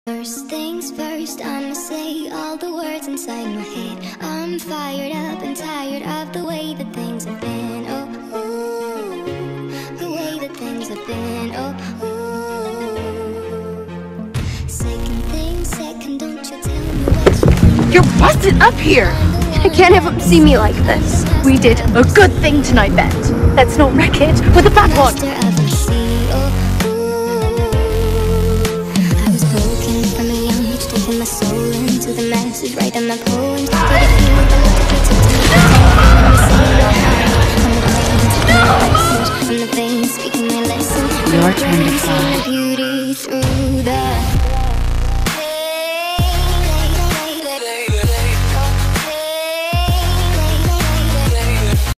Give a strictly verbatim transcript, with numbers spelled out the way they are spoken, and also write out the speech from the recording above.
First things first, I'ma say all the words inside my head. I'm fired up and tired of the way that things have been. Oh, ooh, the way that things have been. Oh, ooh. Second thing, second, don't you tell me what you think. You're busted up here! I can't have them see me like this. We did a good thing tonight, Bet. Let's not wreck it with a bad one. Taking my soul into the masses, writing my poems. Your turn to fly.